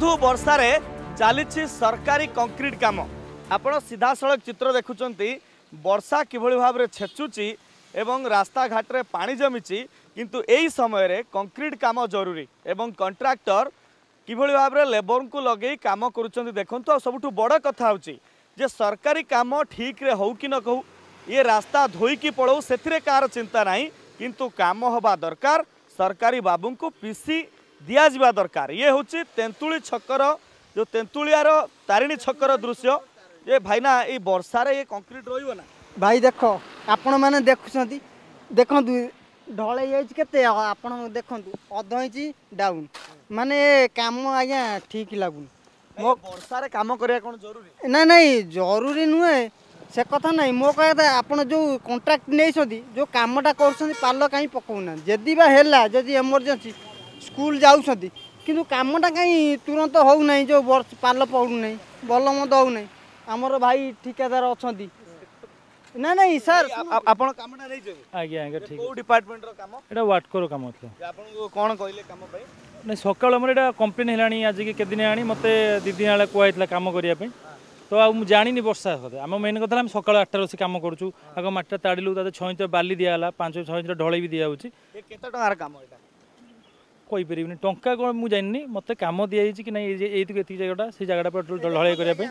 धू वर्षारे चली सरकारी कंक्रीट काम आपण सीधा सड़क चित्र देखुंत वर्षा किभली भाव में छेचुची एवं रास्ता घाट रे पानी जमीची किंतु एई समय रे कंक्रीट काम जरूरी एवं कंट्राक्टर किभली भाव में लेबर को लगे काम करुँच देखु सबुठ बड़ कथा होची जे सरकारी काम ठीक रे हो कि न कहू ये रास्ता धोईकी पड़ो से कार चिंता नहीं किंतु काम हवा दरकार सरकारी बाबू को पीसी दिया जावा दरकार। ये हूँ तेंतुली छकर जो तेंतुलियार तारिणी छकर दृश्य ये भाईना ये वर्षा रे ये कंक्रीट रहिबो ना भाई देख आपण मैंने देखुं देखु ढल के आपण देखु अध इंच डाउन माने काम आज्ञा ठीक लगुन मो वर्षा रे काम करिया कोन जरूरी ना नहीं जरूरी नुहे से कथा नहीं मो कहता आप जो कॉन्ट्रैक्ट नहीं जो कामटा कर पाल कहीं पकाउना जदि बा है जदि इमरजेंसी स्कूल जाऊँच किंतु कामटा कहीं तुरंत हो नहीं जो पाल पड़ू नहीं भल मद हो नहीं आमर भाई ठिकादार अच्छा ना नहीं सर आपण कामटा नहीं जे आज्ञा आज्ञा ठीक को डिपार्टमेंट रो काम एटा वाटकर काम था आपण को कोन कहले काम पई नहीं सकाळ हमर एटा कंप्लेन हेलानी आज के दिन आनी मते दीदी आले कोइतला काम करिया पे तो आ जानी वर्षा कथा आम मेन कथा सकाल 8 बजे काम करूँ आग माटा ताड़ू ता 6 इंच बाली दियाला 5-6 इंच ढल भी दिया काम कहीपर टंका कौन मुझे जानी मत कम दिखाई कि नहीं ये जगह से जगह ढल करने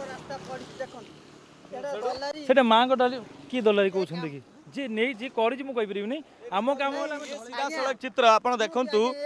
से माँ को डाली किए दलारी कहते कि जी नहीं जी कर मुझे आम कम चित्र आप देखु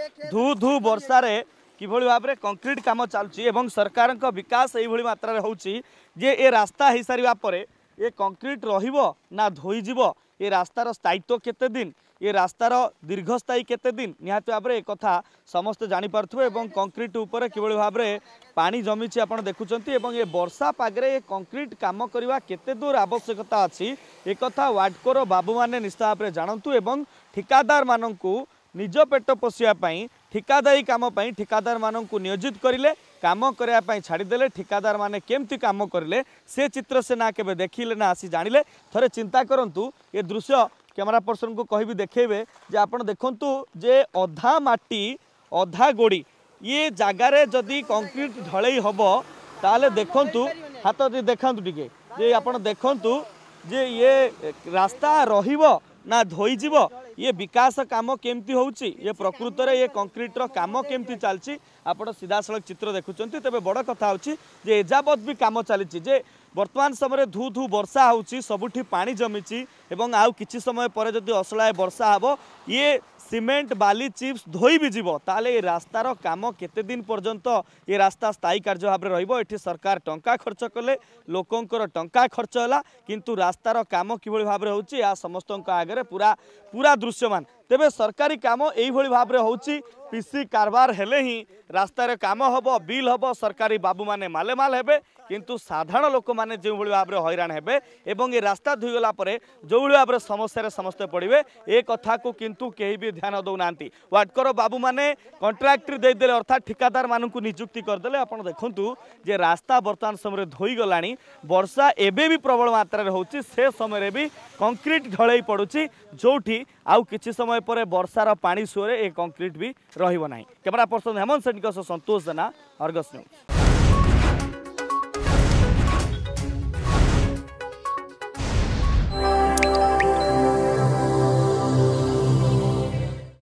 धू धू वर्षा किभली भाव में कंक्रीट काम चलुची एवं सरकार विकास यही मात्रा होची जे ए रास्ता हो सारा पर ये कंक्रीट रहिबो ना धोईजीव ये रास्तार स्थायित्व केते दिन ये रास्तार दीर्घस्थायी केते दिन निहाती भाव में एक कथा समस्त जानीपारे एवं कंक्रीट उपर किभली भाव में पानी जमीची आप देखुंत ये वर्षा पागरे ये कंक्रीट काम करवा केते दूर आवश्यकता अच्छी एक कथा वार्डकोर बाबू मैंने निश्चित भाव में जानतु एवं ठिकादार मानू निज पेट पोषापी ठिकादारी काम ठिकादार मानू नियोजित करें काम करने छाड़देले ठिकादार माने केमती काम करें से चित्र से ना केबे देखिले ना आसी जानिले थरे चिंता करंतु ये दृश्य कैमरा पर्सन को कहि भी देखेबे जे आपण देखंतु जे अधा माटी अधा गोड़ी ये जगार जदि कंक्रीट ढलई हबो ताले देखंतु हाथ देखंतु टिके जे आपण देखंतु जे ये रास्ता रहिबो ना धोईजीव ये विकास काम केमती होउची ये प्रकृत रे ये कंक्रीट रो काम केमती चलची आपण सीधा सड़क चित्र देखुचंती तबे बड़ कथा होची जे एजाबत भी काम चलीची जे वर्तमान समय धू धू वर्षा होची सबुठी पानी जमीची एवं आउ किछि समय पर जदि असलाय वर्षा हबो ये सीमेंट बाली चिप्स धोई भी जीव ताले ये रास्तार काम केते दिन पर्यंत ये रास्ता स्थायी कार्य भाव में रहिबो एठी सरकार टंका खर्च कले लोकंकर टंका खर्च होला किंतु रास्तार काम किभली भाव में होची या समस्तक आगे पूरा पूरा दृश्यमान तेबे सरकारी काम एही भली भाव में होची पीसी कारबार हेले ही रास्तार काम हबो बिल हबो सरकारी बाबू माने माले माल हेबे किंतु साधारण लोक माने जो भली भाव में हैरान हेबे एवं ये रास्ता धोईगला परे जो भली भाव में समस्या समस्ते पड़े ए कथा को किंतु केही भी ध्यान दौनांती वाटकर बाबू माने कंट्राक्टर दे देले अर्थात ठिकादार मानू नियुक्ति करदेले आपण देखंतु जे रास्ता वर्तमान समय धोई गलानी वर्षा एबे भी प्रबल मात्रा रे होची से समय रे भी कंक्रीट ढलई पड़ुची जोठी आउ किछि समय पर वर्षार पानी सुरे ए कंक्रीट भी रहिबो नाही। Camera person Hemant Sethi Santosh Jena Argus news.